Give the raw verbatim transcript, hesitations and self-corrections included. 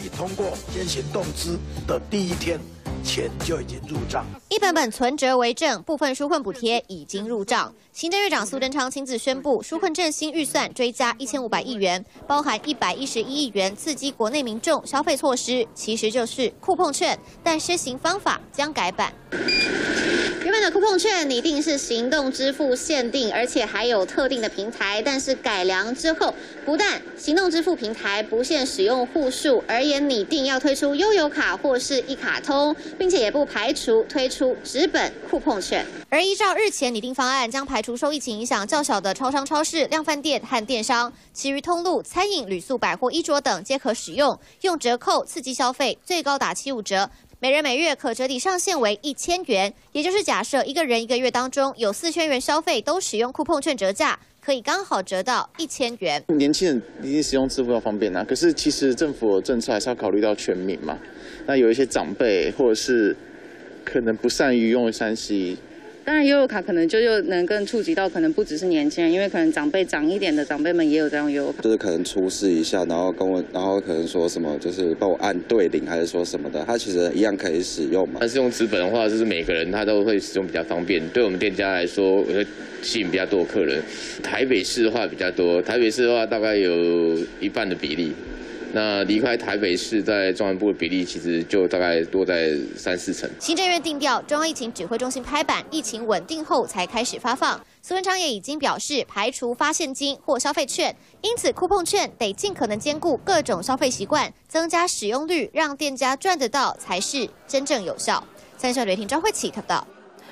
你通过先行动资的第一天，钱就已经入账。 一本本存折为证，部分纾困补贴已经入账。行政院长苏贞昌亲自宣布，纾困振兴预算追加一千五百亿元，包含一百一十一亿元刺激国内民众消费措施，其实就是酷碰券，但施行方法将改版。 原本的酷碰券拟定是行动支付限定，而且还有特定的平台，但是改良之后，不但行动支付平台不限使用户数，而也拟定要推出悠游卡或是一卡通，并且也不排除推出纸本酷碰券。而依照日前拟定方案，将排除受疫情影响较小的超商、超市、量贩店和电商，其余通路、餐饮、旅宿、百货、衣着等皆可使用，用折扣刺激消费，最高打七五折。 每人每月可折抵上限为一千元，也就是假设一个人一个月当中有四千元消费都使用酷碰券折价，可以刚好折到一千元。 年轻人一定使用支付要方便啊，可是其实政府的政策还是要考虑到全民嘛。那有一些长辈或者是可能不善于用三 C。 当然，悠游卡可能就又能更触及到，可能不只是年轻人，因为可能长辈长一点的长辈们也有在用悠游卡。 就是可能出示一下，然后跟我，然后可能说什么，就是帮我按对铃，还是说什么的，它其实一样可以使用嘛。 但是用纸本的话，就是每个人他都会使用比较方便，对我们店家来说，我会吸引比较多的客人。台北市的话比较多，台北市的话大概有一半的比例。 那离开台北市，在中南部的比例其实就大概多在三四成。 行政院定调，中央疫情指挥中心拍板，疫情稳定后才开始发放。苏文昌也已经表示，排除发现金或消费券，因此酷碰券得尽可能兼顾各种消费习惯，增加使用率，让店家赚得到才是真正有效。三立新闻刘婷、张慧琪报道。